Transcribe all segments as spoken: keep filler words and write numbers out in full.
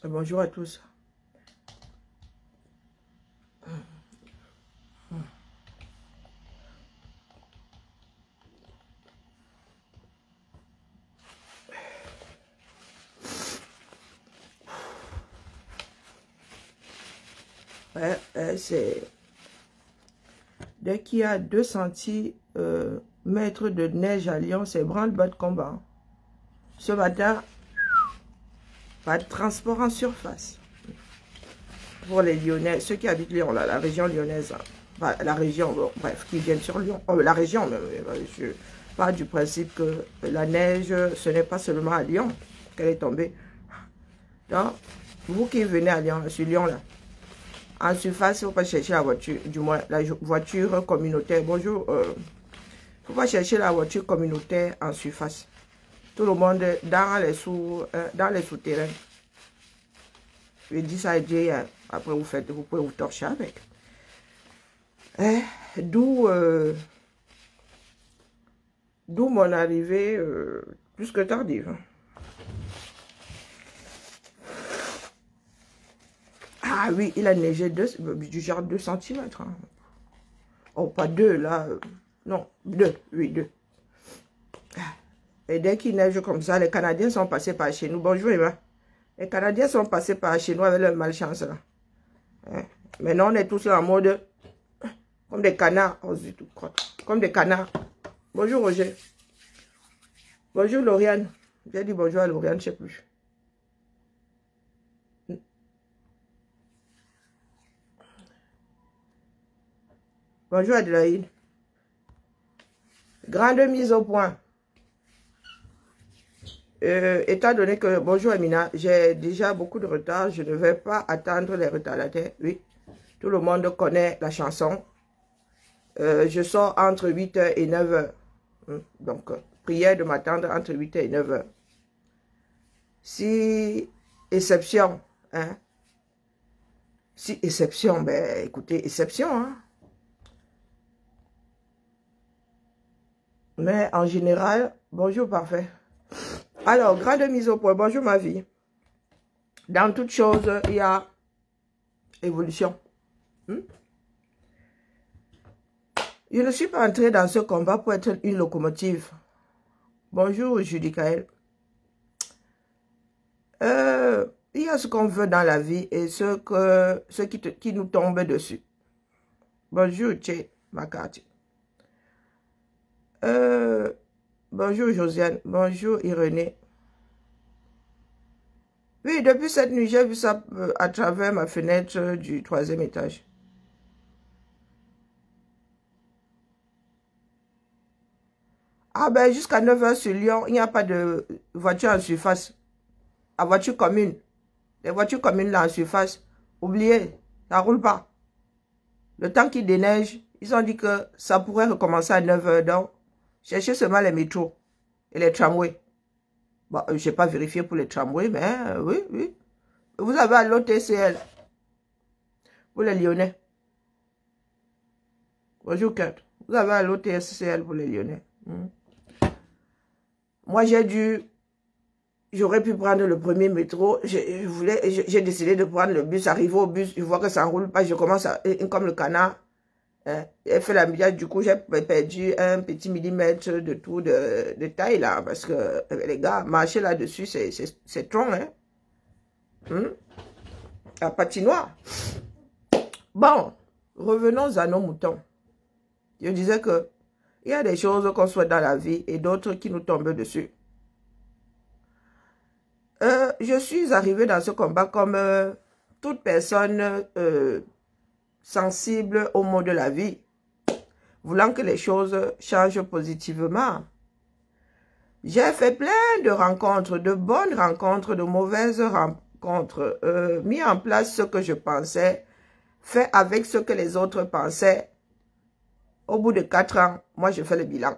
Bonjour à tous. Ouais, ouais, c'est... Dès qu'il y a deux centimètres euh, de neige à Lyon, c'est branle-bas de combat. Ce matin, pas de transport en surface. Pour les Lyonnais, ceux qui habitent Lyon, là, la région lyonnaise, hein. Enfin, la région, bon, bref, qui viennent sur Lyon. Oh, la région, mais, mais, je pars du principe que la neige, ce n'est pas seulement à Lyon qu'elle est tombée. Donc, vous qui venez à Lyon, sur Lyon, là, en surface, il ne faut pas chercher la voiture, du moins la voiture communautaire. Bonjour. Il euh, ne faut pas chercher la voiture communautaire en surface. Tout le monde dans les sous, euh, dans les souterrains. Je dis ça à Dieu, hein. Après vous faites, vous pouvez vous torcher avec. Eh, d'où euh, d'où mon arrivée euh, plus que tardive. Ah oui, il a neigé deux, du genre deux centimètres. Hein. Oh, pas deux, là. Euh, non, deux, oui, deux. Et dès qu'il neige comme ça, les Canadiens sont passés par chez nous. Bonjour, Emma. Les Canadiens sont passés par chez nous avec leur malchance, là. Hein? Maintenant, on est tous là en mode... Comme des canards. Oh, tout, comme des canards. Bonjour, Roger. Bonjour, Lauriane. J'ai dit bonjour à Lauriane, je ne sais plus. Bonjour Adélaïde. Grande mise au point. Euh, étant donné que, bonjour Amina, j'ai déjà beaucoup de retard, je ne vais pas attendre les retardataires. Oui, tout le monde connaît la chanson. Euh, je sors entre huit heures et neuf heures. Donc, prière de m'attendre entre huit heures et neuf heures. Si, exception, hein. Si, exception, ben écoutez, exception, hein. Mais en général, bonjour, parfait. Alors, grande mise au point, bonjour ma vie. Dans toute chose, il y a évolution. Hmm? Je ne suis pas entrée dans ce combat pour être une locomotive. Bonjour, Judicaël. Euh, il y a ce qu'on veut dans la vie et ce, que, ce qui, te, qui nous tombe dessus. Bonjour, Tché, Makati. Euh, bonjour, Josiane. Bonjour, Irénée. Oui, depuis cette nuit, j'ai vu ça euh, à travers ma fenêtre du troisième étage. Ah ben, jusqu'à neuf heures sur Lyon, il n'y a pas de voiture en surface. La voiture commune. Les voitures communes là en surface, oubliez, ça ne roule pas. Le temps qu'il déneige, ils ont dit que ça pourrait recommencer à neuf heures. Donc, cherchez seulement les métros et les tramways. Bon, je n'ai pas vérifié pour les tramways, mais euh, oui, oui. Vous avez l'O T C L pour les Lyonnais. Bonjour, Kurt. Vous avez l'O T C L pour les Lyonnais. Hmm. Moi, j'ai dû... J'aurais pu prendre le premier métro. Je voulais, j'ai décidé de prendre le bus. Arrivé au bus, je vois que ça ne roule pas. Je commence à... Comme le canard. Hein, j'ai fait la médias. Du coup, j'ai perdu un petit millimètre de tout de, de taille, là. Parce que, les gars, marcher là-dessus, c'est trop, hein. Hmm? La patinoire. Bon, revenons à nos moutons. Je disais que il y a des choses qu'on souhaite dans la vie et d'autres qui nous tombent dessus. Euh, je suis arrivée dans ce combat comme euh, toute personne euh, sensible au mot de la vie, voulant que les choses changent positivement. J'ai fait plein de rencontres, de bonnes rencontres, de mauvaises rencontres, euh, mis en place ce que je pensais, fait avec ce que les autres pensaient. Au bout de quatre ans, moi je fais le bilan.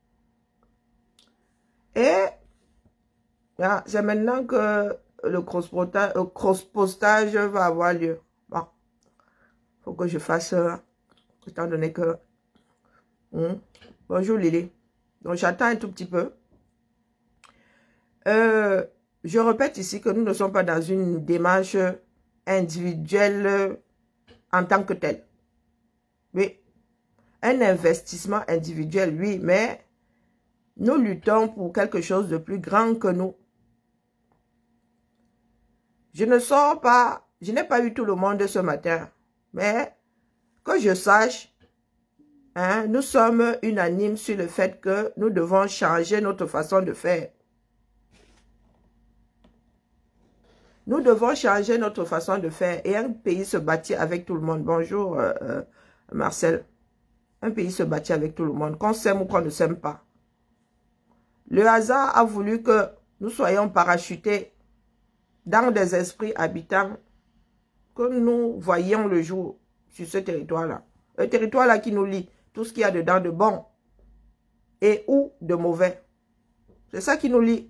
Et c'est maintenant que le cross-postage cross va avoir lieu. Bon, il faut que je fasse, euh, étant donné que... Hmm. Bonjour Lily. Donc j'attends un tout petit peu. Euh, je répète ici que nous ne sommes pas dans une démarche individuelle en tant que telle. Oui, un investissement individuel, oui, mais nous luttons pour quelque chose de plus grand que nous. Je ne sors pas, je n'ai pas eu tout le monde ce matin, mais que je sache, hein, nous sommes unanimes sur le fait que nous devons changer notre façon de faire. Nous devons changer notre façon de faire et un pays se bâtit avec tout le monde. Bonjour euh, euh, Marcel. Un pays se bâtit avec tout le monde, qu'on s'aime ou qu'on ne s'aime pas. Le hasard a voulu que nous soyons parachutés dans des esprits habitants que nous voyions le jour sur ce territoire-là. Le territoire-là qui nous lie, tout ce qu'il y a dedans de bon et ou de mauvais. C'est ça qui nous lie.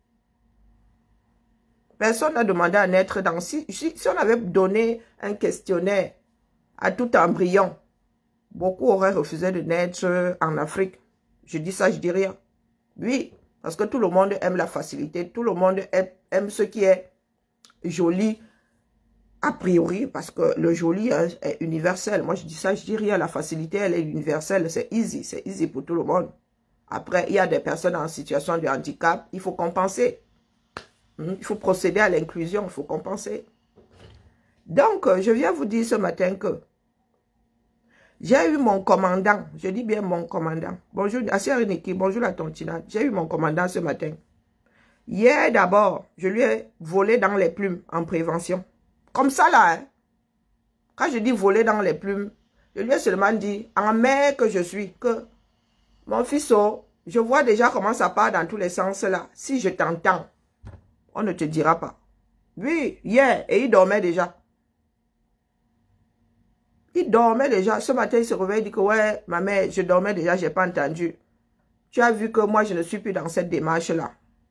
Personne n'a demandé à naître dans... Si, si, si on avait donné un questionnaire à tout embryon, beaucoup auraient refusé de naître en Afrique. Je dis ça, je dis rien. Oui, parce que tout le monde aime la facilité. Tout le monde aime, aime ce qui est joli a priori, parce que le joli est, est universel. Moi, je dis ça, je dis rien. La facilité, elle est universelle. C'est easy. C'est easy pour tout le monde. Après, il y a des personnes en situation de handicap. Il faut compenser. Il faut procéder à l'inclusion. Il faut compenser. Donc, je viens vous dire ce matin que j'ai eu mon commandant. Je dis bien mon commandant. Bonjour, Assia Reniki. Bonjour la tontinade. J'ai eu mon commandant ce matin. Hier d'abord, je lui ai volé dans les plumes en prévention. Comme ça là, hein? Quand je dis voler dans les plumes, je lui ai seulement dit, en mer que je suis, que mon fils, je vois déjà comment ça part dans tous les sens là. Si je t'entends, on ne te dira pas. Oui, hier, et il dormait déjà. Il dormait déjà. Ce matin, il se réveille, il dit que ouais, ma mère, je dormais déjà, je n'ai pas entendu. Tu as vu que moi, je ne suis plus dans cette démarche-là.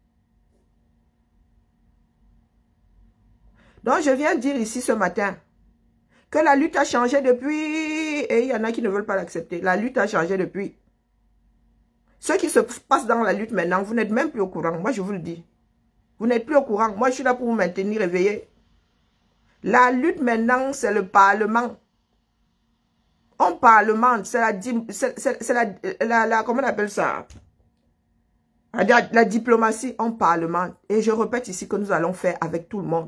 Donc, je viens dire ici ce matin que la lutte a changé depuis, et il y en a qui ne veulent pas l'accepter. La lutte a changé depuis. Ce qui se passe dans la lutte maintenant, vous n'êtes même plus au courant. Moi, je vous le dis. Vous n'êtes plus au courant. Moi, je suis là pour vous maintenir éveillé. La lutte maintenant, c'est le Parlement. On parlemente, c'est la, c'est la, la, la, comment on appelle ça? La, la diplomatie, on parlemente. Et je répète ici que nous allons faire avec tout le monde.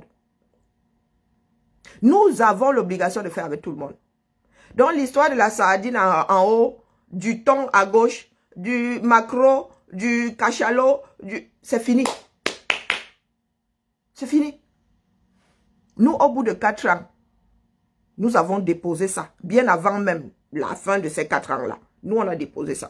Nous avons l'obligation de faire avec tout le monde. Donc l'histoire de la sardine en, en haut, du thon à gauche, du maquereau, du cachalot, du... c'est fini. C'est fini. Nous, au bout de quatre ans, nous avons déposé ça. Bien avant même la fin de ces quatre ans-là. Nous, on a déposé ça.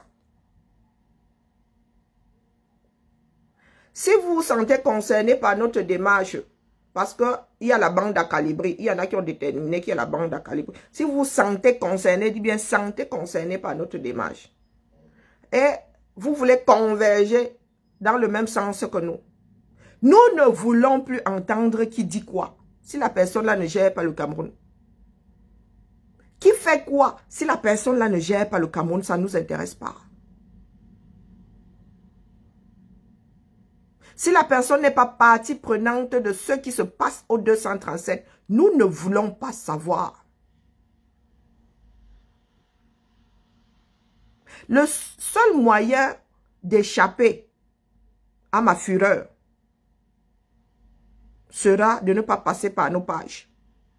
Si vous vous sentez concerné par notre démarche, parce qu'il y a la bande à calibrer, il y en a qui ont déterminé qu'il y a la bande à calibrer. Si vous vous sentez concerné, dis bien sentez concerné par notre démarche. Et vous voulez converger dans le même sens que nous. Nous ne voulons plus entendre qui dit quoi. Si la personne-là ne gère pas le Cameroun. Qui fait quoi? Si la personne-là ne gère pas le Cameroun, ça ne nous intéresse pas. Si la personne n'est pas partie prenante de ce qui se passe au deux cent trente-sept, nous ne voulons pas savoir. Le seul moyen d'échapper à ma fureur sera de ne pas passer par nos pages.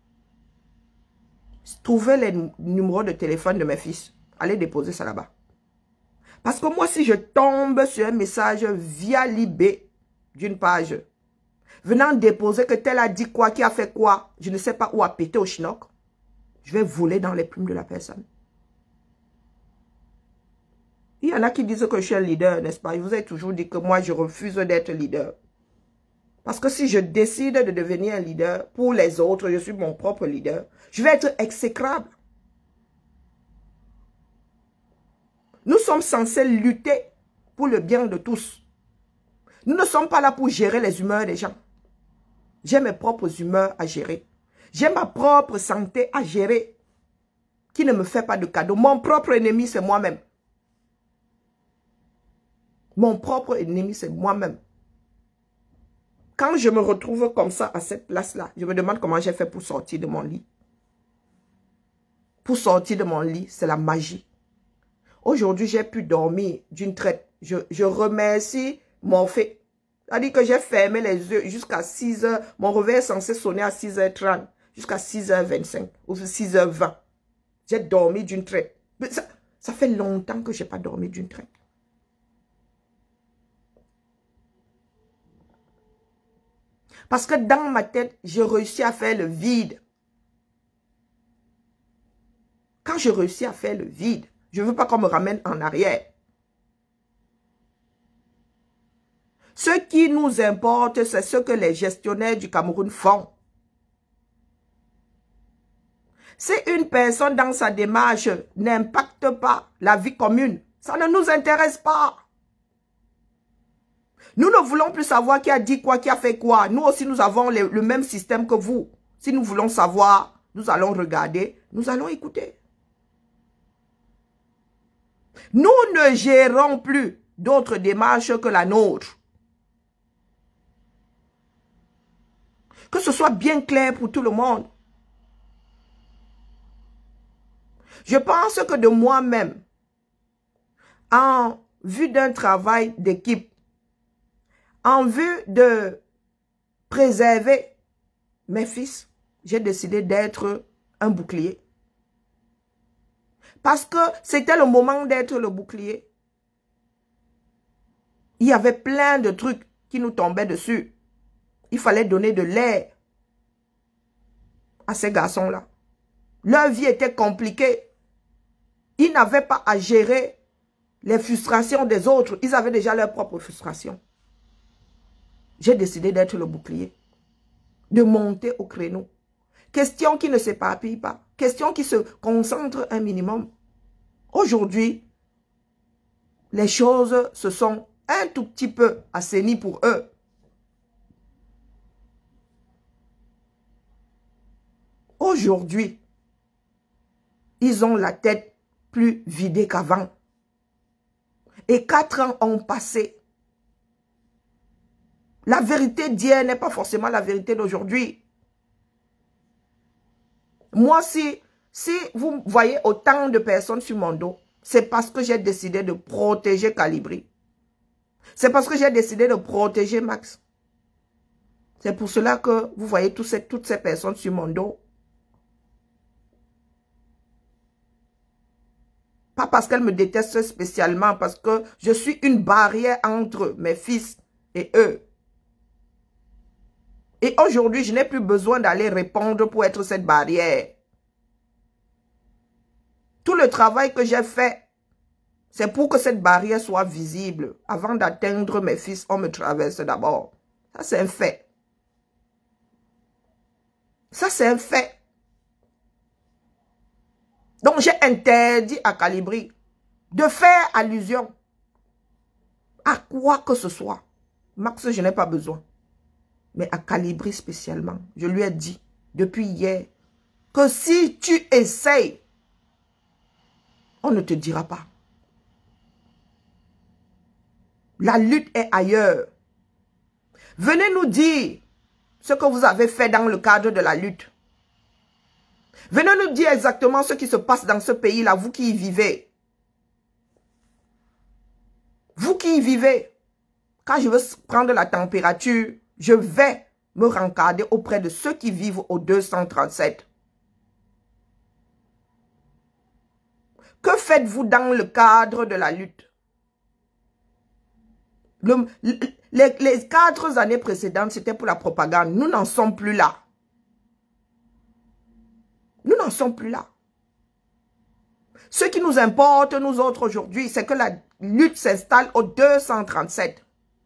Trouvez les numéros de téléphone de mes fils. Allez déposer ça là-bas. Parce que moi, si je tombe sur un message via Libé d'une page, venant déposer que tel a dit quoi, qui a fait quoi, je ne sais pas où a pété au chinook, je vais voler dans les plumes de la personne. Il y en a qui disent que je suis un leader, n'est-ce pas? Je vous ai toujours dit que moi, je refuse d'être leader. Parce que si je décide de devenir un leader pour les autres, je suis mon propre leader, je vais être exécrable. Nous sommes censés lutter pour le bien de tous. Nous ne sommes pas là pour gérer les humeurs des gens. J'ai mes propres humeurs à gérer. J'ai ma propre santé à gérer qui ne me fait pas de cadeau. Mon propre ennemi, c'est moi-même. Mon propre ennemi, c'est moi-même. Quand je me retrouve comme ça, à cette place-là, je me demande comment j'ai fait pour sortir de mon lit. Pour sortir de mon lit, c'est la magie. Aujourd'hui, j'ai pu dormir d'une traite. Je, je remercie Morphée. C'est-à-dire que j'ai fermé les yeux jusqu'à six heures. Mon réveil est censé sonner à six heures trente, jusqu'à six heures vingt-cinq ou six heures vingt. J'ai dormi d'une traite. Mais ça, ça fait longtemps que je n'ai pas dormi d'une traite. Parce que dans ma tête, j'ai réussi à faire le vide. Quand je réussis à faire le vide, je ne veux pas qu'on me ramène en arrière. Ce qui nous importe, c'est ce que les gestionnaires du Cameroun font. Si une personne dans sa démarche n'impacte pas la vie commune, ça ne nous intéresse pas. Nous ne voulons plus savoir qui a dit quoi, qui a fait quoi. Nous aussi, nous avons le, le même système que vous. Si nous voulons savoir, nous allons regarder, nous allons écouter. Nous ne gérons plus d'autres démarches que la nôtre. Que ce soit bien clair pour tout le monde. Je pense que de moi-même, en vue d'un travail d'équipe, en vue de préserver mes fils, j'ai décidé d'être un bouclier. Parce que c'était le moment d'être le bouclier. Il y avait plein de trucs qui nous tombaient dessus. Il fallait donner de l'air à ces garçons-là. Leur vie était compliquée. Ils n'avaient pas à gérer les frustrations des autres. Ils avaient déjà leurs propres frustrations. J'ai décidé d'être le bouclier. De monter au créneau. Question qui ne s'éparpille pas. Question qui se concentre un minimum. Aujourd'hui, les choses se sont un tout petit peu assainies pour eux. Aujourd'hui, ils ont la tête plus vidée qu'avant. Et quatre ans ont passé. La vérité d'hier n'est pas forcément la vérité d'aujourd'hui. Moi, si, si vous voyez autant de personnes sur mon dos, c'est parce que j'ai décidé de protéger Calibri. C'est parce que j'ai décidé de protéger Max. C'est pour cela que vous voyez tous ces, toutes ces personnes sur mon dos. Pas parce qu'elles me détestent spécialement, parce que je suis une barrière entre mes fils et eux. Et aujourd'hui, je n'ai plus besoin d'aller répondre pour être cette barrière. Tout le travail que j'ai fait, c'est pour que cette barrière soit visible. Avant d'atteindre mes fils, on me traverse d'abord. Ça, c'est un fait. Ça, c'est un fait. Donc, j'ai interdit à Calibri de faire allusion à quoi que ce soit. Max, je n'ai pas besoin. Mais à Calibri spécialement, je lui ai dit depuis hier que si tu essayes, on ne te dira pas. La lutte est ailleurs. Venez nous dire ce que vous avez fait dans le cadre de la lutte. Venez nous dire exactement ce qui se passe dans ce pays-là, vous qui y vivez. Vous qui y vivez. Quand je veux prendre la température, je vais me rencarder auprès de ceux qui vivent au deux cent trente-sept. Que faites-vous dans le cadre de la lutte? Le, les, les quatre années précédentes, c'était pour la propagande. Nous n'en sommes plus là. Nous n'en sommes plus là. Ce qui nous importe, nous autres, aujourd'hui, c'est que la lutte s'installe au deux cent trente-sept.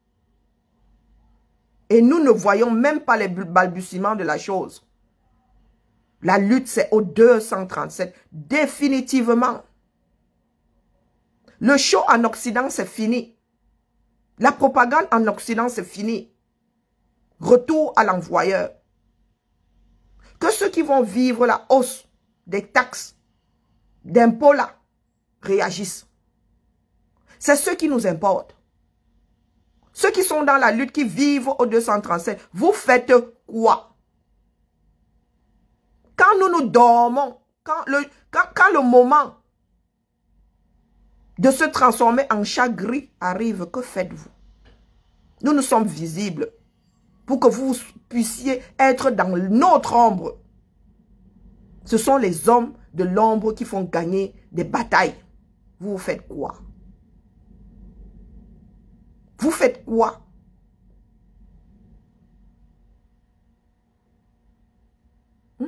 Et nous ne voyons même pas les balbutiements de la chose. La lutte, c'est au deux cent trente-sept. Définitivement. Le show en Occident, c'est fini. La propagande en Occident, c'est fini. Retour à l'envoyeur. Que ceux qui vont vivre la hausse des taxes, d'impôts là, réagissent. C'est ce qui nous importe. Ceux qui sont dans la lutte, qui vivent au deux cent trente-sept, vous faites quoi? Quand nous nous dormons, quand le, quand, quand le moment de se transformer en chat gris arrive, que faites-vous? Nous nous sommes visibles pour que vous puissiez être dans notre ombre. Ce sont les hommes de l'ombre qui font gagner des batailles. Vous faites quoi? Vous faites quoi? Hmm?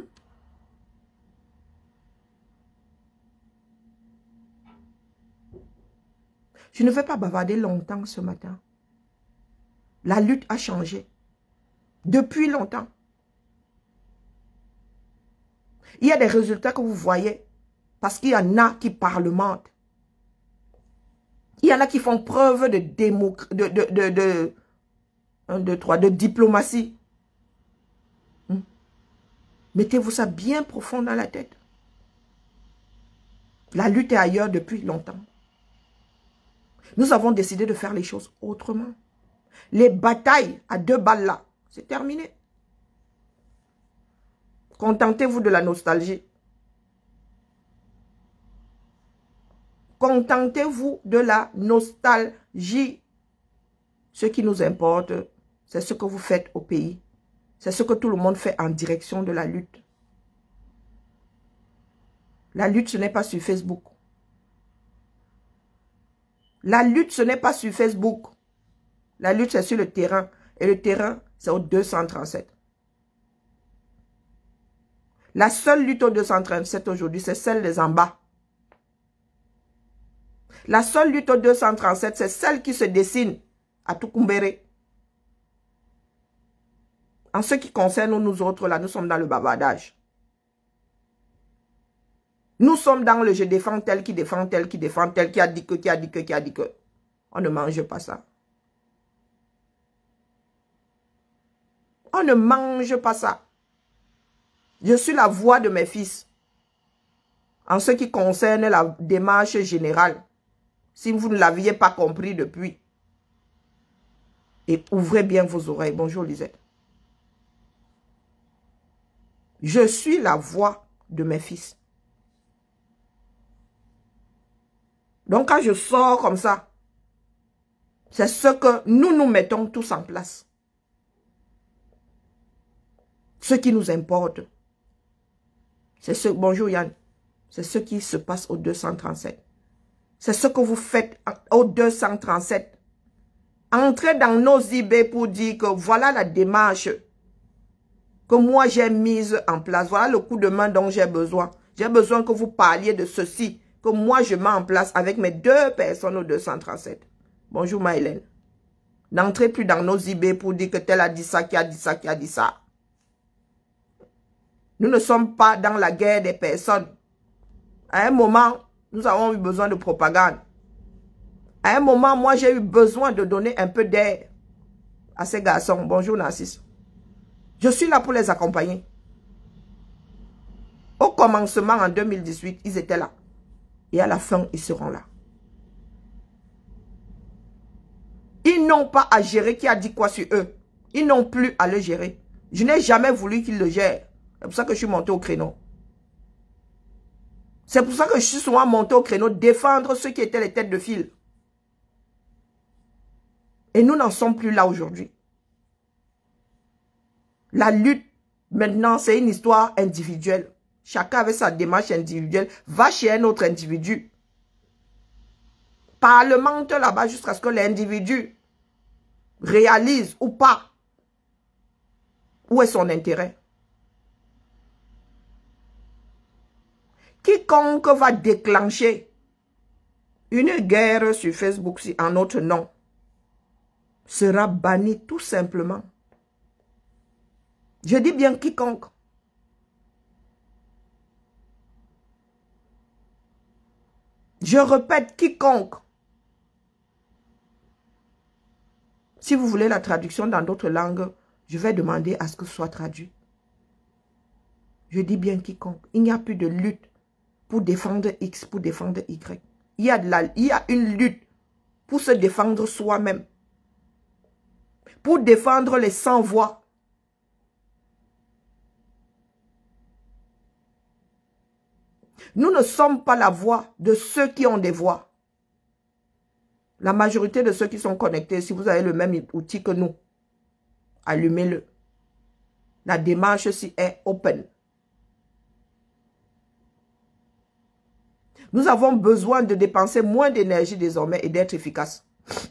Je ne vais pas bavarder longtemps ce matin. La lutte a changé. Depuis longtemps. Il y a des résultats que vous voyez parce qu'il y en a qui parlementent. Il y en a qui font preuve de, démo, de, de, de, de, un, deux, trois, de diplomatie. Hmm. Mettez-vous ça bien profond dans la tête. La lutte est ailleurs depuis longtemps. Nous avons décidé de faire les choses autrement. Les batailles à deux balles là, c'est terminé. Contentez-vous de la nostalgie. Contentez-vous de la nostalgie. Ce qui nous importe, c'est ce que vous faites au pays. C'est ce que tout le monde fait en direction de la lutte. La lutte, ce n'est pas sur Facebook. La lutte, ce n'est pas sur Facebook. La lutte, c'est sur le terrain. Et le terrain, c'est au deux cent trente-sept. La seule lutte au deux cent trente-sept aujourd'hui, c'est celle des en bas. La seule lutte au deux cent trente-sept, c'est celle qui se dessine à Tukumbere. En ce qui concerne nous autres, là, nous sommes dans le bavardage. Nous sommes dans le je défends tel qui défend tel qui défend tel qui a dit que, qui a dit que, qui a dit que. On ne mange pas ça. On ne mange pas ça. Je suis la voix de mes fils. En ce qui concerne la démarche générale. Si vous ne l'aviez pas compris depuis. Et ouvrez bien vos oreilles. Bonjour Lisette. Je suis la voix de mes fils. Donc quand je sors comme ça, c'est ce que nous nous mettons tous en place. Ce qui nous importe. C'est ce, bonjour Yann, c'est ce qui se passe au deux cent trente-sept. C'est ce que vous faites au deux cent trente-sept. Entrez dans nos I B pour dire que voilà la démarche que moi j'ai mise en place. Voilà le coup de main dont j'ai besoin. J'ai besoin que vous parliez de ceci, que moi je mets en place avec mes deux personnes au deux cent trente-sept. Bonjour Maëlène. N'entrez plus dans nos I B pour dire que tel a dit ça, qui a dit ça, qui a dit ça. Nous ne sommes pas dans la guerre des personnes. À un moment, nous avons eu besoin de propagande. À un moment, moi, j'ai eu besoin de donner un peu d'air à ces garçons. Bonjour, Narcisse. Je suis là pour les accompagner. Au commencement, en deux mille dix-huit, ils étaient là. Et à la fin, ils seront là. Ils n'ont pas à gérer qui a dit quoi sur eux. Ils n'ont plus à le gérer. Je n'ai jamais voulu qu'ils le gèrent. C'est pour ça que je suis monté au créneau. C'est pour ça que je suis souvent monté au créneau défendre ceux qui étaient les têtes de file. Et nous n'en sommes plus là aujourd'hui. La lutte, maintenant, c'est une histoire individuelle. Chacun avec sa démarche individuelle va chez un autre individu. Parlemente là-bas jusqu'à ce que l'individu réalise ou pas où est son intérêt. Quiconque va déclencher une guerre sur Facebook en notre nom sera banni tout simplement. Je dis bien quiconque. Je répète quiconque. Si vous voulez la traduction dans d'autres langues, je vais demander à ce que ce soit traduit. Je dis bien quiconque. Il n'y a plus de lutte pour défendre X, pour défendre Y. Il y a, de la, il y a une lutte pour se défendre soi-même. pour défendre les sans-voix. Nous ne sommes pas la voix de ceux qui ont des voix. La majorité de ceux qui sont connectés, si vous avez le même outil que nous, allumez-le. La démarche ci est open. Nous avons besoin de dépenser moins d'énergie désormais et d'être efficaces.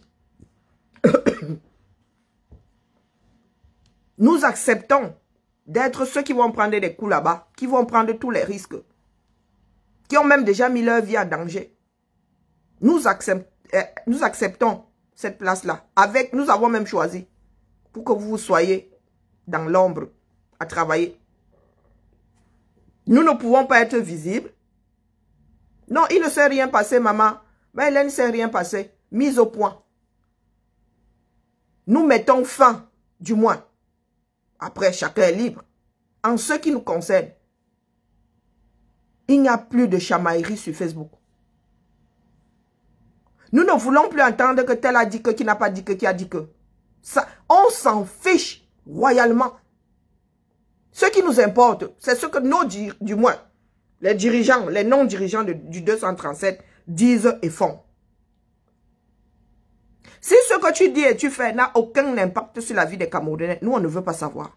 Nous acceptons d'être ceux qui vont prendre des coups là-bas, qui vont prendre tous les risques, qui ont même déjà mis leur vie en danger. Nous, accept, euh, nous acceptons cette place-là. Avec, nous avons même choisi pour que vous soyez dans l'ombre à travailler. Nous ne pouvons pas être visibles. Non, il ne s'est rien passé, maman. Mais Hélène ne s'est rien passé. Mise au point. Nous mettons fin, du moins. Après, chacun est libre. En ce qui nous concerne, il n'y a plus de chamaillerie sur Facebook. Nous ne voulons plus entendre que tel a dit que, qui n'a pas dit que, qui a dit que. Ça, on s'en fiche royalement. Ce qui nous importe, c'est ce que nos, du moins, les dirigeants, les non-dirigeants du deux cent trente-sept disent et font. Si ce que tu dis et tu fais n'a aucun impact sur la vie des Camerounais, nous, on ne veut pas savoir.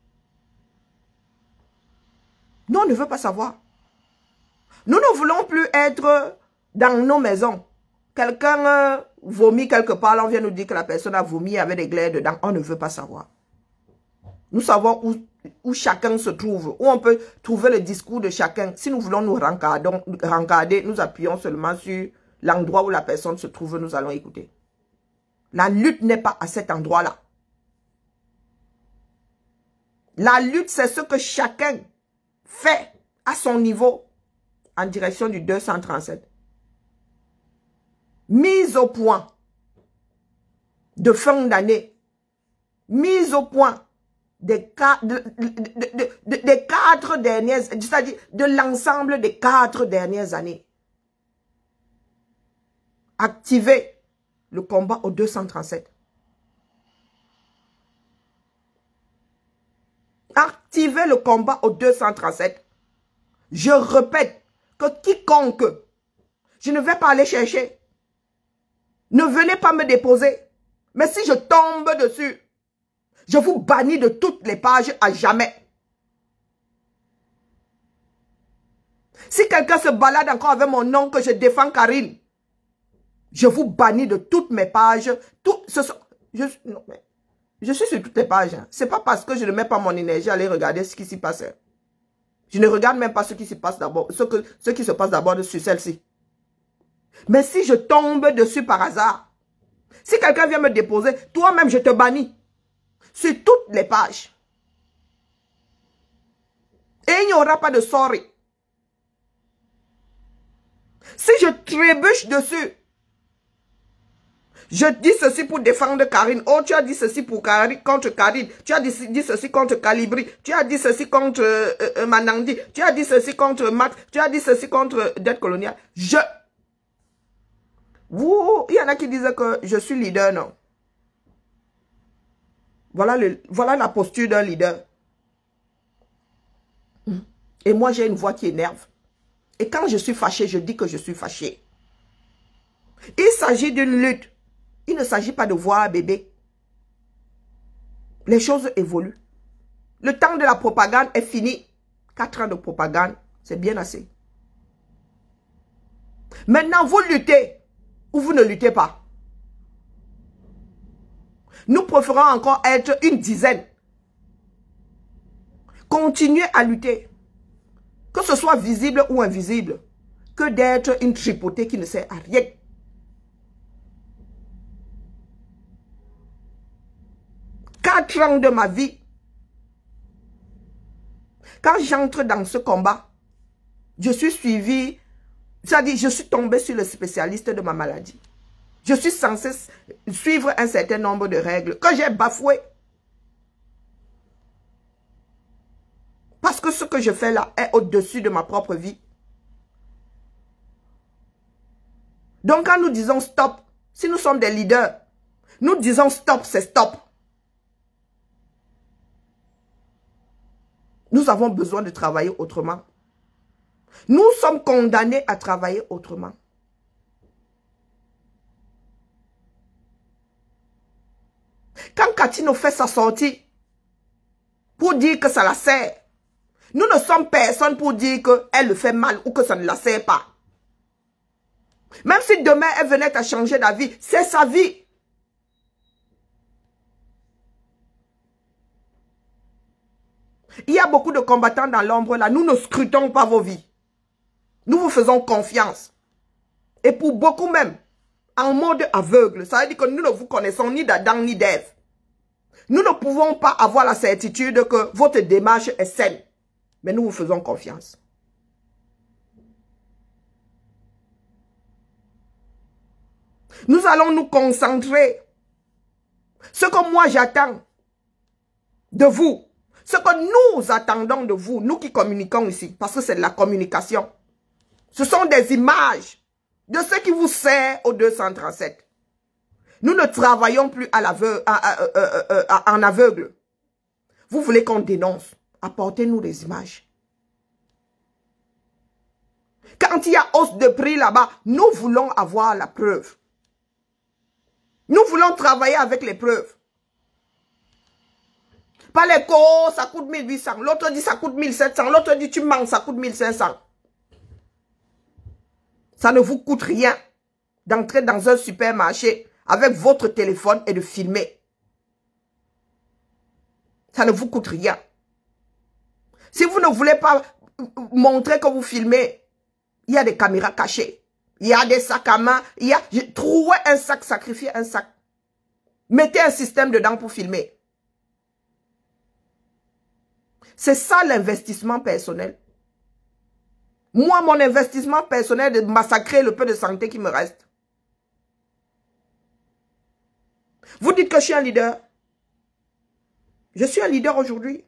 Nous, on ne veut pas savoir. Nous ne voulons plus être dans nos maisons. Quelqu'un euh, vomit quelque part, on vient nous dire que la personne a vomi avec des glaives dedans. On ne veut pas savoir. Nous savons où, où chacun se trouve, où on peut trouver le discours de chacun. Si nous voulons nous rencarder, nous appuyons seulement sur l'endroit où la personne se trouve, nous allons écouter. La lutte n'est pas à cet endroit-là. La lutte, c'est ce que chacun fait à son niveau en direction du deux cent trente-sept. Mise au point de fin d'année. Mise au point des quatre, de, de, de, de, des quatre dernières, c'est-à-dire de l'ensemble des quatre dernières années. Activez le combat au deux cent trente-sept. Activez le combat au deux cent trente-sept. Je répète que quiconque, je ne vais pas aller chercher. Ne venez pas me déposer. Mais si je tombe dessus, je vous bannis de toutes les pages à jamais. Si quelqu'un se balade encore avec mon nom que je défends Karine, je vous bannis de toutes mes pages. Tout, ce sont, je, non, mais, je suis sur toutes les pages. Hein. Ce n'est pas parce que je ne mets pas mon énergie à aller regarder ce qui s'y passe. Je ne regarde même pas ce qui se passe d'abord, ce, que, ce qui se passe d'abord sur celle-ci. Mais si je tombe dessus par hasard, si quelqu'un vient me déposer, toi-même je te bannis sur toutes les pages. Et il n'y aura pas de sorry. Si je trébuche dessus, je dis ceci pour défendre Karine. Oh, tu as dit ceci pour Karine, contre Karine. Tu as dit, dit ceci contre Calibri. Tu as dit ceci contre euh, euh, Manandi. Tu as dit ceci contre Matt. Tu as dit ceci contre euh, dette coloniale. Je... Vous, il y en a qui disent que je suis leader, non. Voilà, le, voilà la posture d'un leader. Et moi, j'ai une voix qui énerve. Et quand je suis fâché, je dis que je suis fâché. Il s'agit d'une lutte. Il ne s'agit pas de voir bébé. Les choses évoluent. Le temps de la propagande est fini. Quatre ans de propagande, c'est bien assez. Maintenant, vous luttez ou vous ne luttez pas. Nous préférons encore être une dizaine. Continuez à lutter. Que ce soit visible ou invisible. Que d'être une tripotée qui ne sert à rien. Quatre ans de ma vie. Quand j'entre dans ce combat, je suis suivi, c'est-à-dire je suis tombé sur le spécialiste de ma maladie. Je suis censé suivre un certain nombre de règles que j'ai bafouées. Parce que ce que je fais là est au-dessus de ma propre vie. Donc quand nous disons stop, si nous sommes des leaders, nous disons stop, c'est stop. Nous avons besoin de travailler autrement. Nous sommes condamnés à travailler autrement. Quand Katino fait sa sortie pour dire que ça la sert, nous ne sommes personne pour dire qu'elle le fait mal ou que ça ne la sert pas. Même si demain elle venait à changer d'avis, c'est sa vie. Il y a beaucoup de combattants dans l'ombre là. Nous ne scrutons pas vos vies. Nous vous faisons confiance. Et pour beaucoup même, en mode aveugle. Ça veut dire que nous ne vous connaissons ni d'Adam ni d'Ève. Nous ne pouvons pas avoir la certitude que votre démarche est saine. Mais nous vous faisons confiance. Nous allons nous concentrer. Ce que moi j'attends de vous, ce que nous attendons de vous, nous qui communiquons ici, parce que c'est de la communication. Ce sont des images de ce qui vous sert au deux cent trente-sept. Nous ne travaillons plus à l'aveugle, à, à, à, à, à, en aveugle. Vous voulez qu'on dénonce? Apportez-nous des images. Quand il y a hausse de prix là-bas, nous voulons avoir la preuve. Nous voulons travailler avec les preuves. Pas les co, ça coûte mille huit cents. L'autre dit ça coûte mille sept cents. L'autre dit tu manques, ça coûte mille cinq cents. Ça ne vous coûte rien d'entrer dans un supermarché avec votre téléphone et de filmer. Ça ne vous coûte rien. Si vous ne voulez pas montrer que vous filmez, il y a des caméras cachées. Il y a des sacs à main. Il y a, trouvez un sac, sacrifiez un sac. Mettez un système dedans pour filmer. C'est ça l'investissement personnel. Moi, mon investissement personnel est de massacrer le peu de santé qui me reste. Vous dites que je suis un leader. Je suis un leader aujourd'hui.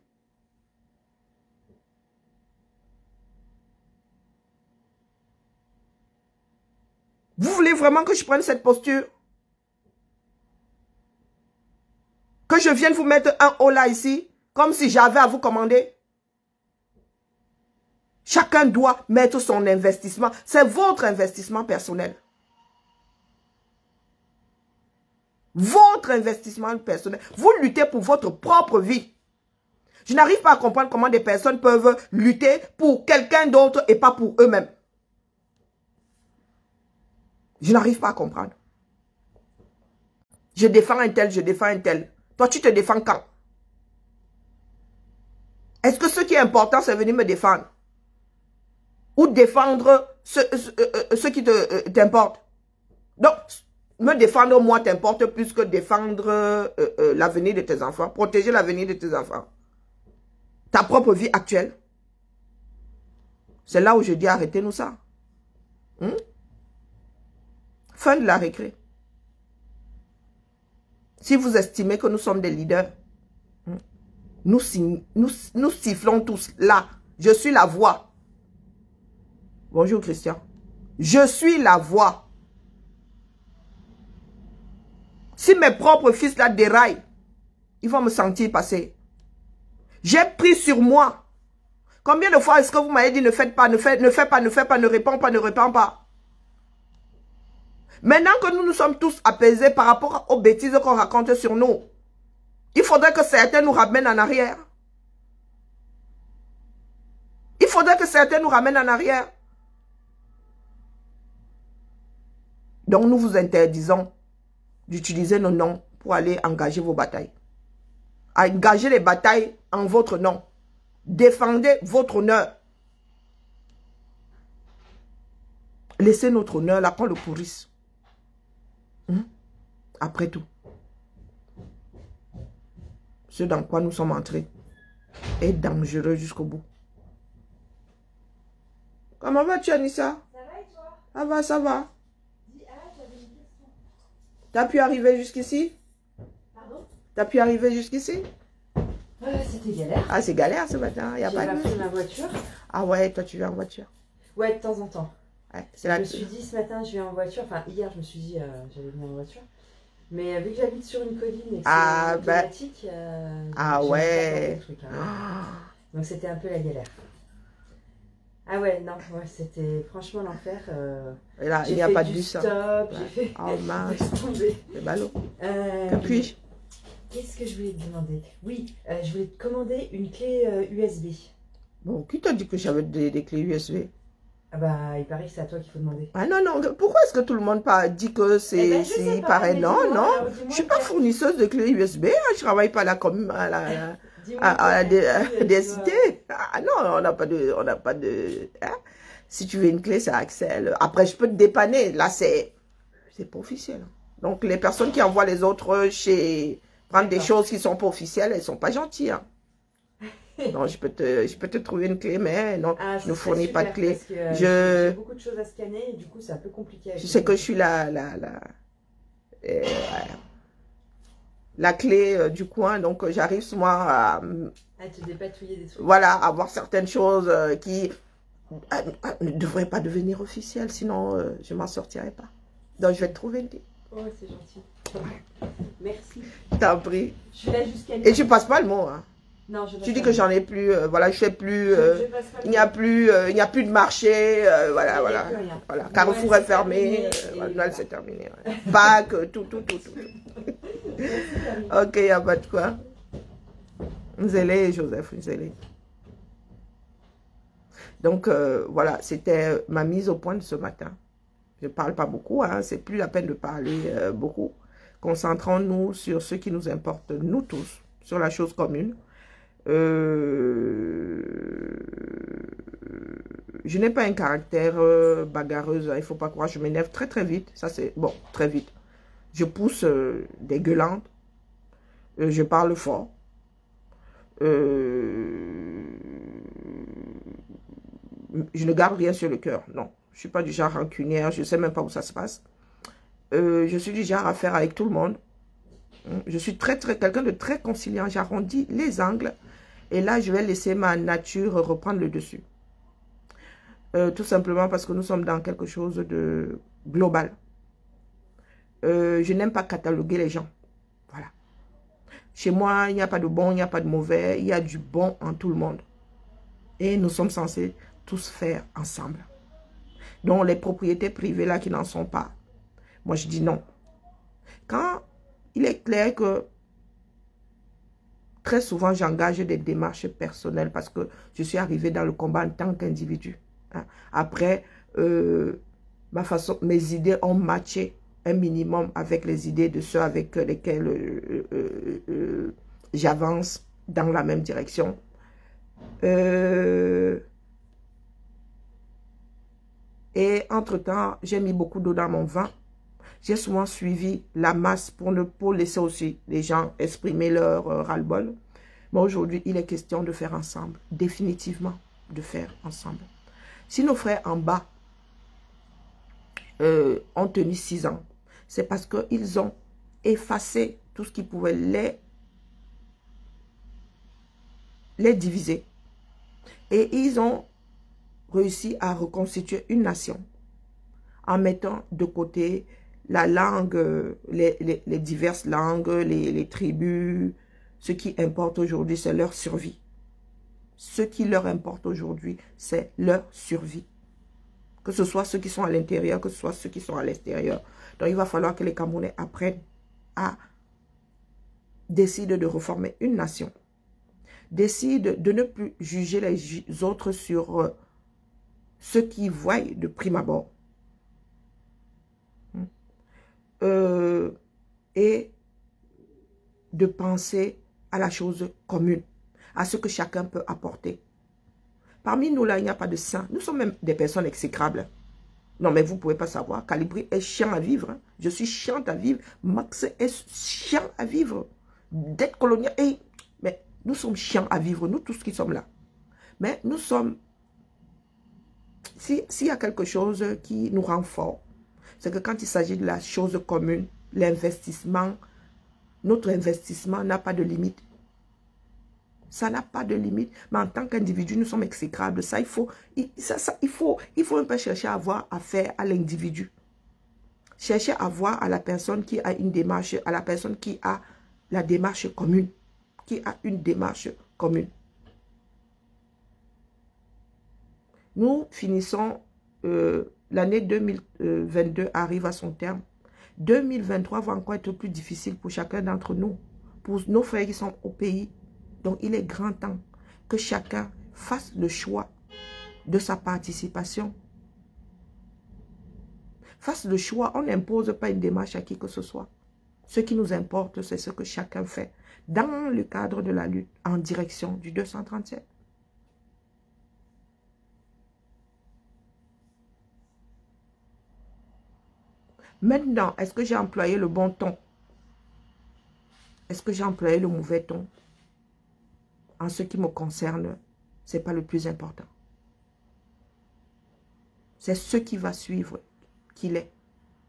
Vous voulez vraiment que je prenne cette posture? Que je vienne vous mettre un haut là ici, comme si j'avais à vous commander? Chacun doit mettre son investissement. C'est votre investissement personnel. Votre investissement personnel. Vous luttez pour votre propre vie. Je n'arrive pas à comprendre comment des personnes peuvent lutter pour quelqu'un d'autre et pas pour eux-mêmes. Je n'arrive pas à comprendre. Je défends un tel, je défends un tel. Toi, tu te défends quand? Est-ce que ce qui est important, c'est venir me défendre? Ou défendre ce, ce, ce qui t'importe? Donc, me défendre, moi, t'importe plus que défendre euh, euh, l'avenir de tes enfants. Protéger l'avenir de tes enfants. Ta propre vie actuelle. C'est là où je dis arrêtez-nous ça. Hmm? Fin de la récré. Si vous estimez que nous sommes des leaders, hmm, nous, nous, nous sifflons tous là. Je suis la voix. Bonjour Christian. Je suis la voix. Si mes propres fils là déraillent, ils vont me sentir passer. J'ai pris sur moi. Combien de fois est-ce que vous m'avez dit ne faites pas, ne faites, ne faites pas, ne faites pas, ne réponds pas, ne réponds pas? Maintenant que nous nous sommes tous apaisés par rapport aux bêtises qu'on raconte sur nous, il faudrait que certains nous ramènent en arrière. Il faudrait que certains nous ramènent en arrière. Donc nous vous interdisons d'utiliser nos noms pour aller engager vos batailles. Engagez les batailles en votre nom. Défendez votre honneur. Laissez notre honneur là qu'on le pourrisse. Hum? Après tout, ce dans quoi nous sommes entrés est dangereux jusqu'au bout. Comment vas-tu, Anissa? Ça va et toi? Ça va, ça va. Dis, ah, j'avais une question. T'as pu arriver jusqu'ici? Pardon? T'as pu arriver jusqu'ici? euh, C'était galère. Ah, c'est galère ce matin. Y a J'ai pas pas de... pris ma voiture. Ah ouais, toi tu viens en voiture. Ouais, de temps en temps. Ouais, c'est Je la... me suis dit ce matin, je viens en voiture. Enfin, hier, je me suis dit, euh, j'allais venir en voiture. Mais euh, vu que j'habite sur une colline et que Ah, c'est bah... automatique, euh, Ah j'ai ouais. pas truc, hein. Donc c'était un peu la galère. Ah ouais, non, ouais, c'était franchement l'enfer. Euh, Et là, il n'y a pas de bus. Stop, hein. j'ai Ouais. fait... Oh mince, c'est ballot. Euh, Que puis-je? Qu'est-ce que je voulais te demander? Oui, euh, je voulais te commander une clé euh, U S B. Bon, qui t'a dit que j'avais des, des clés U S B? Ah bah, il paraît que c'est à toi qu'il faut demander. Ah non, non, pourquoi est-ce que tout le monde pas dit que c'est... Eh ben, je si, sais pas, pareil, mais non, dis-moi, non, alors, je dis-moi suis pas que- fournisseuse de clés U S B, hein, je travaille pas là comme à la... Dis-moi à, à la que- dé- euh, des tu vois. cités. Ah non, on n'a pas de... On n'a pas de hein. Si tu veux une clé, c'est Axel. Après, je peux te dépanner. Là, c'est... C'est pas officiel. Donc, les personnes qui envoient les autres chez... Prendre des choses qui sont pas officielles, elles sont pas gentilles. Hein. Non, je peux, te, je peux te trouver une clé, mais non, Ah, je ne ce serait fournis pas de super, clé. parce que, euh, Je- J'ai beaucoup de choses à scanner et du coup, c'est un peu compliqué. avec Je les sais que clés. je suis la... la, la euh, la clé euh, du coin, donc euh, j'arrive souvent à, À te dépatouiller des trucs. voilà, à voir certaines choses euh, qui euh, euh, ne devraient pas devenir officielles, sinon euh, je m'en sortirai pas. Donc je vais te trouver une clé. Oh, c'est gentil. Merci. T'en prie. Je suis là jusqu'à... Et je passe pas le mot. Hein. Non, je Tu dis que j'en ai plus, euh, voilà, je fais plus, Je- euh, je passe pas le il n'y a mot. plus, euh, il n'y a plus de marché, euh, voilà, Il y a voilà, plus rien. voilà. Noël, Carrefour c'est est fermé, terminé, euh, et voilà, Noël voilà. c'est terminé. Ouais. Pâques, euh, tout, tout, tout, tout. Merci, Karine. Ok, il n'y a pas de quoi. Zélé, Joseph, Zélé. Donc, euh, voilà, c'était ma mise au point de ce matin. Je ne parle pas beaucoup, hein, c'est plus la peine de parler euh, beaucoup. Concentrons-nous sur ce qui nous importe, nous tous, sur la chose commune. Euh, je n'ai pas un caractère euh, bagarreuse, hein, il ne faut pas croire, je m'énerve très très vite, ça c'est, bon, très vite. Je pousse euh, des gueulantes, euh, je parle fort, euh, je ne garde rien sur le cœur, non. Je ne suis pas du genre rancunière, je ne sais même pas où ça se passe. Euh, je suis du genre à faire avec tout le monde. Je suis très, très, quelqu'un de très conciliant. J'arrondis les angles. Et là, je vais laisser ma nature reprendre le dessus. Euh, tout simplement parce que nous sommes dans quelque chose de global. Euh, je n'aime pas cataloguer les gens. Voilà. Chez moi, il n'y a pas de bon, il n'y a pas de mauvais. Il y a du bon en tout le monde. Et nous sommes censés tous faire ensemble. Donc, les propriétés privées là qui n'en sont pas, moi, je dis non. Quand il est clair que très souvent, j'engage des démarches personnelles parce que je suis arrivée dans le combat en tant qu'individu. Hein. Après, euh, ma façon, mes idées ont matché un minimum avec les idées de ceux avec lesquels euh, euh, euh, j'avance dans la même direction. Euh, et entre-temps, j'ai mis beaucoup d'eau dans mon vin. J'ai souvent suivi la masse pour ne pas laisser aussi les gens exprimer leur euh, ras-le-bol. Mais aujourd'hui, il est question de faire ensemble. Définitivement, de faire ensemble. Si nos frères en bas euh, ont tenu six ans, c'est parce qu'ils ont effacé tout ce qui pouvait les, les diviser. Et ils ont réussi à reconstituer une nation en mettant de côté la langue, les, les, les diverses langues, les, les tribus. Ce qui importe aujourd'hui, c'est leur survie. Ce qui leur importe aujourd'hui, c'est leur survie. Que ce soit ceux qui sont à l'intérieur, que ce soit ceux qui sont à l'extérieur. Donc, il va falloir que les Camerounais apprennent à décider de reformer une nation. Décident de ne plus juger les autres sur euh, ce qu'ils voient de prime abord. Euh, et de penser à la chose commune, à ce que chacun peut apporter. Parmi nous, là, il n'y a pas de saints. Nous sommes même des personnes exécrables. Non, mais vous ne pouvez pas savoir. Calibri est chiant à vivre. Hein. Je suis chiante à vivre. Max est chiant à vivre. D'être colonial. Hey, mais nous sommes chiants à vivre, nous tous qui sommes là. Mais nous sommes... S'il si y a quelque chose qui nous rend forts, c'est que quand il s'agit de la chose commune, l'investissement, notre investissement n'a pas de limite. Ça n'a pas de limite. Mais en tant qu'individu, nous sommes exécrables. Ça, il faut, il, ça, ça, il faut, il faut un peu chercher à avoir affaire à l'individu. Chercher à voir à la personne qui a une démarche, à la personne qui a la démarche commune. Qui a une démarche commune. Nous finissons, euh, l'année deux mille vingt-deux arrive à son terme. deux mille vingt-trois va encore être plus difficile pour chacun d'entre nous, pour nos frères qui sont au pays. Donc, il est grand temps que chacun fasse le choix de sa participation. Fasse le choix, on n'impose pas une démarche à qui que ce soit. Ce qui nous importe, c'est ce que chacun fait dans le cadre de la lutte en direction du deux cent trente-sept. Maintenant, est-ce que j'ai employé le bon ton? Est-ce que j'ai employé le mauvais ton? En ce qui me concerne, ce n'est pas le plus important. C'est ce qui va suivre qu'il est.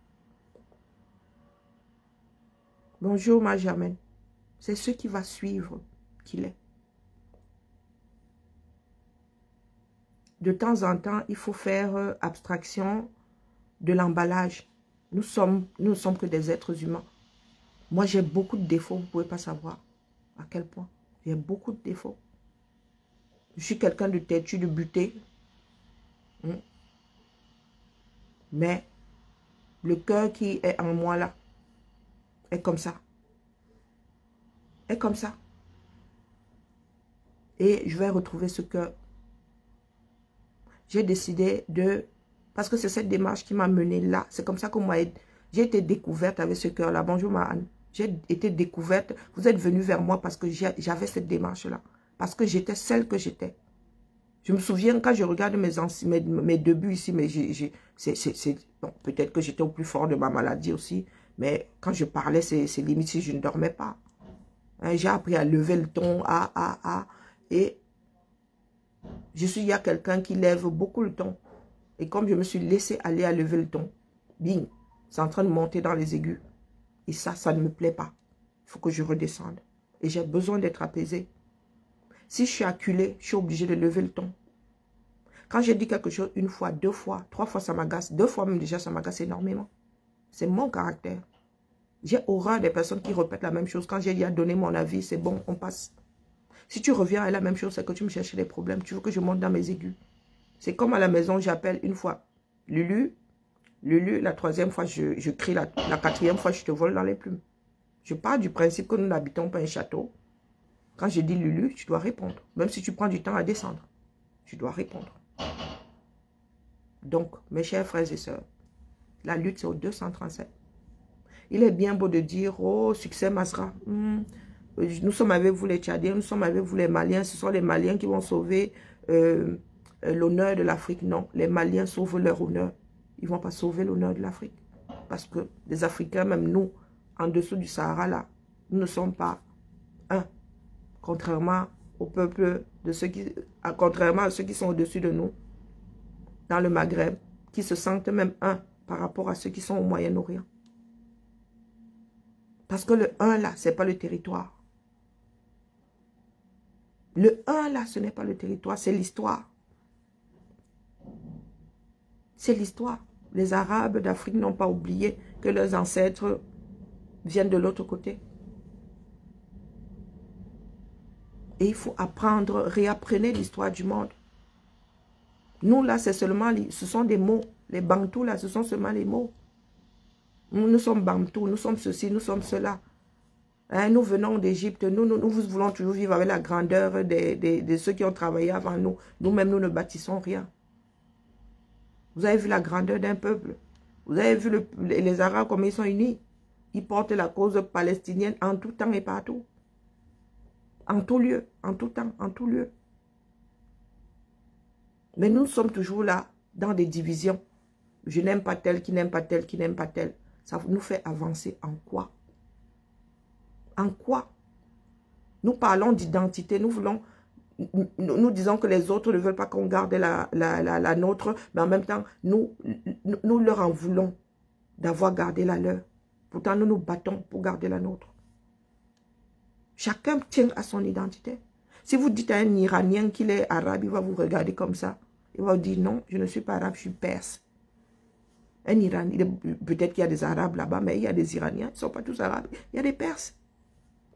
Bonjour ma Germaine. C'est ce qui va suivre qu'il est. De temps en temps, il faut faire abstraction de l'emballage. Nous sommes, nous ne sommes que des êtres humains. Moi, j'ai beaucoup de défauts, vous ne pouvez pas savoir à quel point. J'ai beaucoup de défauts. Je suis quelqu'un de têtu, de buté. Hmm. Mais le cœur qui est en moi là, est comme ça. Est comme ça. Et je vais retrouver ce cœur. J'ai décidé de... Parce que c'est cette démarche qui m'a menée là. C'est comme ça que moi, j'ai été découverte avec ce cœur-là. Bonjour, ma Anne. J'ai été découverte. Vous êtes venue vers moi parce que j'avais cette démarche-là. Parce que j'étais celle que j'étais. Je me souviens quand je regarde mes, mes, mes débuts ici, mais c'est bon, peut-être que j'étais au plus fort de ma maladie aussi. Mais quand je parlais, c'est limite si je ne dormais pas. Hein, j'ai appris à lever le ton, à, à, à. Et je suis, il y a quelqu'un qui lève beaucoup le ton. Et comme je me suis laissé aller à lever le ton, bing, c'est en train de monter dans les aigus. Et ça, ça ne me plaît pas. Il faut que je redescende. Et j'ai besoin d'être apaisé. Si je suis acculé, je suis obligé de lever le ton. Quand j'ai dit quelque chose une fois, deux fois, trois fois, ça m'agace. Deux fois même déjà, ça m'agace énormément. C'est mon caractère. J'ai horreur des personnes qui répètent la même chose. Quand j'ai dit à donner mon avis, c'est bon, on passe. Si tu reviens à la même chose, c'est que tu me cherches des problèmes. Tu veux que je monte dans mes aigus. C'est comme à la maison, j'appelle une fois Lulu. Lulu, la troisième fois, je, je crie. La, la quatrième fois, je te vole dans les plumes. Je pars du principe que nous n'habitons pas un château. Quand je dis Lulu, tu dois répondre. Même si tu prends du temps à descendre, tu dois répondre. Donc, mes chers frères et sœurs, la lutte, c'est au deux cent trente-sept. Il est bien beau de dire, oh, succès Masra. Hmm. Nous sommes avec vous les Tchadiens, nous sommes avec vous les Maliens. Ce sont les Maliens qui vont sauver euh, l'honneur de l'Afrique. Non, les Maliens sauvent leur honneur. Ils ne vont pas sauver l'honneur de l'Afrique. Parce que les Africains, même nous, en dessous du Sahara, là, nous ne sommes pas un. Contrairement au peuple de ceux qui, contrairement à ceux qui sont au-dessus de nous, dans le Maghreb, qui se sentent même un par rapport à ceux qui sont au Moyen-Orient. Parce que le un là, ce n'est pas le territoire. Le un là, ce n'est pas le territoire, c'est l'histoire. C'est l'histoire. Les Arabes d'Afrique n'ont pas oublié que leurs ancêtres viennent de l'autre côté. Et il faut apprendre, réapprenez l'histoire du monde. Nous, là, c'est seulement, ce sont des mots. Les Bantous, là, ce sont seulement les mots. Nous, nous sommes Bantous, nous sommes ceci, nous sommes cela. Hein, nous venons d'Égypte, nous, nous, nous voulons toujours vivre avec la grandeur de, de, de ceux qui ont travaillé avant nous. Nous-mêmes, nous ne bâtissons rien. Vous avez vu la grandeur d'un peuple. Vous avez vu le, les Arabes comme ils sont unis. Ils portent la cause palestinienne en tout temps et partout. En tout lieu, en tout temps, en tout lieu. Mais nous sommes toujours là, dans des divisions. Je n'aime pas tel, qui n'aime pas tel, qui n'aime pas tel. Ça nous fait avancer en quoi? En quoi? Nous parlons d'identité, nous voulons, nous, nous disons que les autres ne veulent pas qu'on garde la, la, la, la nôtre, mais en même temps, nous, nous, nous leur en voulons d'avoir gardé la leur. Pourtant, nous nous battons pour garder la nôtre. Chacun tient à son identité. Si vous dites à un Iranien qu'il est arabe, il va vous regarder comme ça. Il va vous dire non, je ne suis pas arabe, je suis perse. Un Iranien, peut-être qu'il y a des arabes là-bas, mais il y a des Iraniens, ils ne sont pas tous arabes. Il y a des perses.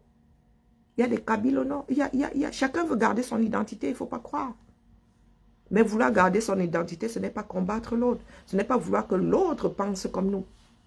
Il y a des Kabyles au nord. Il y a, il y a, il y a, chacun veut garder son identité, il ne faut pas croire. Mais vouloir garder son identité, ce n'est pas combattre l'autre. Ce n'est pas vouloir que l'autre pense comme nous.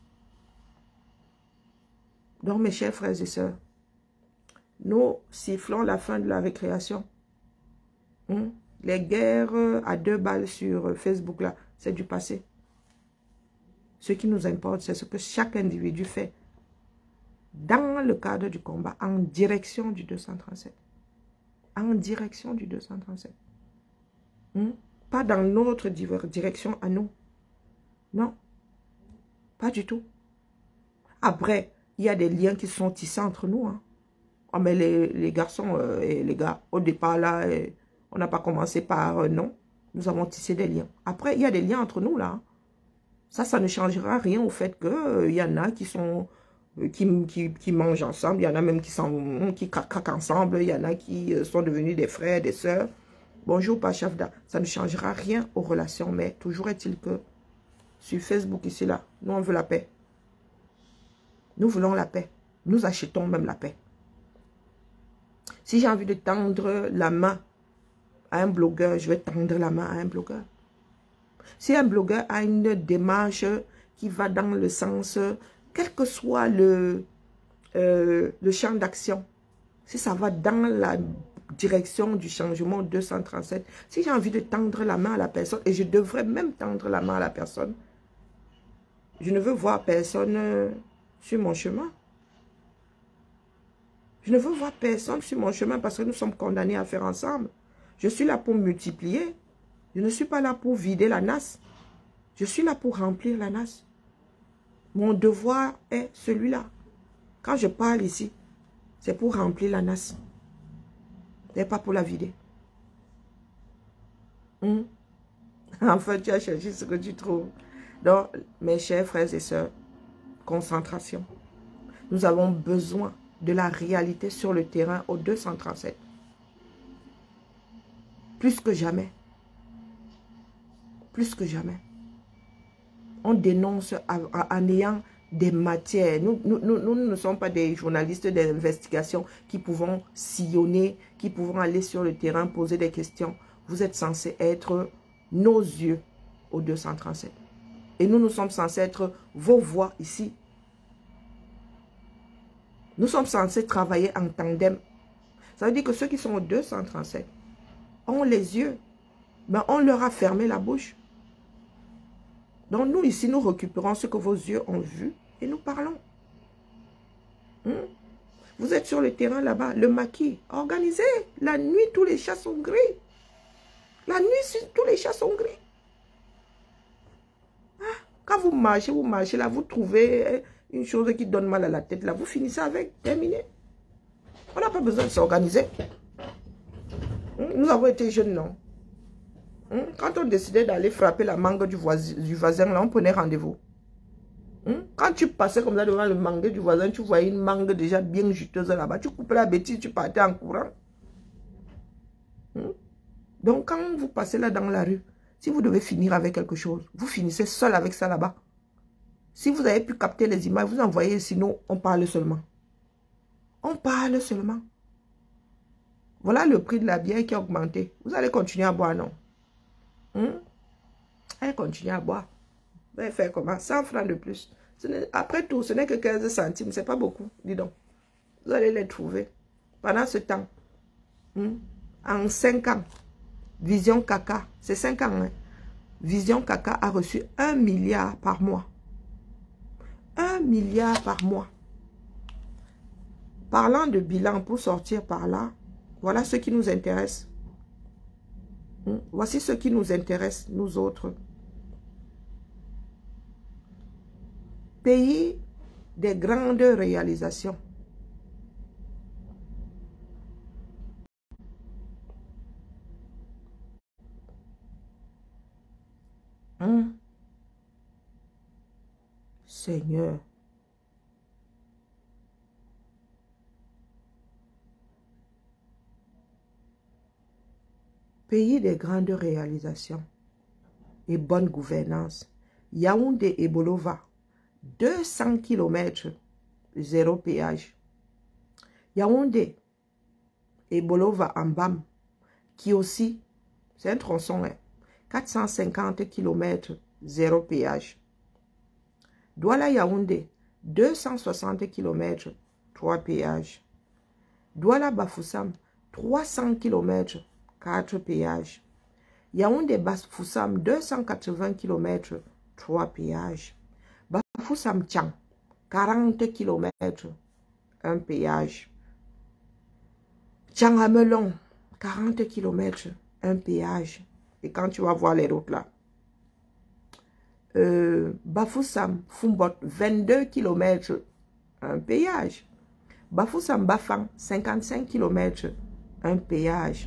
Donc, mes chers frères et sœurs, nous sifflons la fin de la récréation. Hum? Les guerres à deux balles sur Facebook, là, c'est du passé. Ce qui nous importe, c'est ce que chaque individu fait dans le cadre du combat, en direction du deux cent trente-sept. En direction du deux cent trente-sept. Hmm? Pas dans notre direction à nous. Non. Pas du tout. Après, il y a des liens qui sont tissés entre nous. Hein. Oh, mais les, les garçons euh, et les gars, au départ, là, euh, on n'a pas commencé par euh, non. Nous avons tissé des liens. Après, il y a des liens entre nous, là. Ça, ça ne changera rien au fait qu'il euh, y en a qui sont... Qui, qui, qui mangent ensemble, il y en a même qui, sont, qui craquent ensemble, il y en a qui sont devenus des frères, des sœurs. Bonjour, Pachafda. Ça ne changera rien aux relations, mais toujours est-il que sur Facebook, ici, là, nous, on veut la paix. Nous voulons la paix. Nous achetons même la paix. Si j'ai envie de tendre la main à un blogueur, je vais tendre la main à un blogueur. Si un blogueur a une démarche qui va dans le sens... Quel que soit le, euh, le champ d'action, si ça va dans la direction du changement deux cent trente-sept, si j'ai envie de tendre la main à la personne, et je devrais même tendre la main à la personne, je ne veux voir personne euh, sur mon chemin. Je ne veux voir personne sur mon chemin parce que nous sommes condamnés à faire ensemble. Je suis là pour multiplier. Je ne suis pas là pour vider la nasse. Je suis là pour remplir la nasse. Mon devoir est celui-là. Quand je parle ici, c'est pour remplir la nasse. Et pas pour la vider. Hum? Enfin, tu as cherché ce que tu trouves. Donc, mes chers frères et sœurs, concentration. Nous avons besoin de la réalité sur le terrain au deux cent trente-sept. Plus que jamais. Plus que jamais. On dénonce en ayant des matières. Nous, nous, nous, nous ne sommes pas des journalistes d'investigation qui pouvons sillonner, qui pouvons aller sur le terrain, poser des questions. Vous êtes censés être nos yeux au deux cent trente-sept. Et nous, nous sommes censés être vos voix ici. Nous sommes censés travailler en tandem. Ça veut dire que ceux qui sont au deux cent trente-sept ont les yeux. Ben, on leur a fermé la bouche. Donc nous, ici, nous récupérons ce que vos yeux ont vu et nous parlons. Hmm? Vous êtes sur le terrain là-bas, le maquis, organisé. La nuit, tous les chats sont gris. La nuit, tous les chats sont gris. Ah, quand vous marchez, vous marchez là, vous trouvez une chose qui donne mal à la tête là, vous finissez avec, terminé. On n'a pas besoin de s'organiser. Hmm? Nous avons été jeunes, non? Quand on décidait d'aller frapper la mangue du voisin, du voisin là, on prenait rendez-vous. Quand tu passais comme ça devant le mangue du voisin, tu voyais une mangue déjà bien juteuse là-bas. Tu coupais la bêtise, tu partais en courant. Donc quand vous passez là dans la rue, si vous devez finir avec quelque chose, vous finissez seul avec ça là-bas. Si vous avez pu capter les images, vous envoyez, sinon on parle seulement. On parle seulement. Voilà le prix de la bière qui a augmenté. Vous allez continuer à boire, non? Hum? Allez continuer à boire. Vous allez faire comment? cent francs de plus. Ce Après tout, ce n'est que quinze centimes. Ce n'est pas beaucoup. Dis donc. Vous allez les trouver. Pendant ce temps, hum? En cinq ans, Vision Caca, c'est cinq ans. Hein? Vision Caca a reçu un milliard par mois. un milliard par mois. Parlant de bilan pour sortir par là, voilà ce qui nous intéresse. Voici ce qui nous intéresse, nous autres. Pays des grandes réalisations. Hum. Seigneur. Pays des grandes réalisations et bonne gouvernance. Yaoundé et Bolova, deux cents kilomètres, zéro péage. Yaoundé et Bolova en Bam, qui aussi, c'est un tronçon, hein. quatre cent cinquante kilomètres, zéro péage. Douala-Yaoundé, deux cent soixante kilomètres, trois péages. Douala-Bafoussam, trois cents kilomètres, quatre péages. Yaoundé-Bafoussam, deux cent quatre-vingts kilomètres, trois péages. Bafoussam-Tchang, quarante kilomètres, un péage. Tchang-Amelon, quarante kilomètres, un péage. Et quand tu vas voir les routes là, euh, Bafoussam, Fumbot, vingt-deux kilomètres, un péage. Bafoussam, Bafang, cinquante-cinq kilomètres, un péage.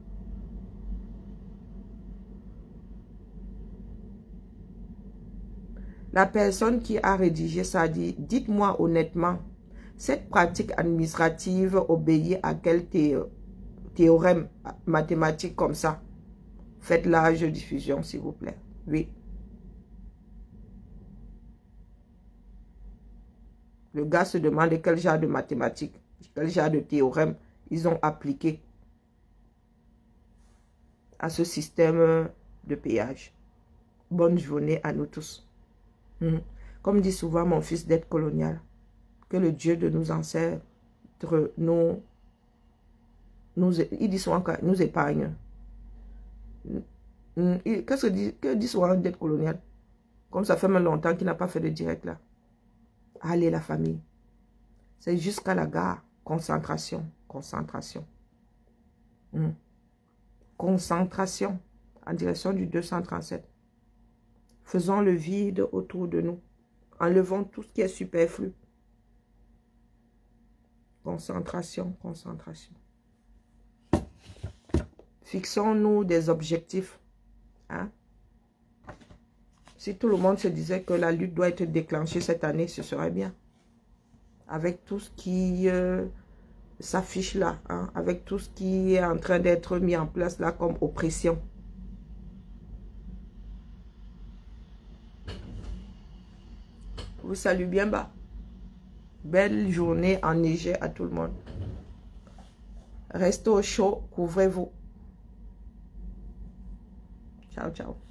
La personne qui a rédigé ça dit, dites-moi honnêtement, cette pratique administrative obéit à quel thé théorème mathématique comme ça? Faites large diffusion, s'il vous plaît. Oui. Le gars se demande quel genre de mathématiques, quel genre de théorème ils ont appliqué à ce système de péage. Bonne journée à nous tous. Mmh. Comme dit souvent mon fils d'être colonial, que le Dieu de nos ancêtres nous, nous il dit souvent qu'il nous épargne. Qu'est-ce que dit, que dit souvent d'être colonial? Comme ça fait même longtemps qu'il n'a pas fait de direct là. Allez la famille. C'est jusqu'à la gare. Concentration. Concentration. Mmh. Concentration. En direction du deux cent trente-sept. Faisons le vide autour de nous. Enlevons tout ce qui est superflu. Concentration, concentration. Fixons-nous des objectifs. Hein? Si tout le monde se disait que la lutte doit être déclenchée cette année, ce serait bien. Avec tout ce qui euh, s'affiche là. Hein? Avec tout ce qui est en train d'être mis en place là comme oppression. Je vous salue bien bas. Belle journée enneigée à tout le monde. Restez au chaud, couvrez-vous. Ciao, ciao.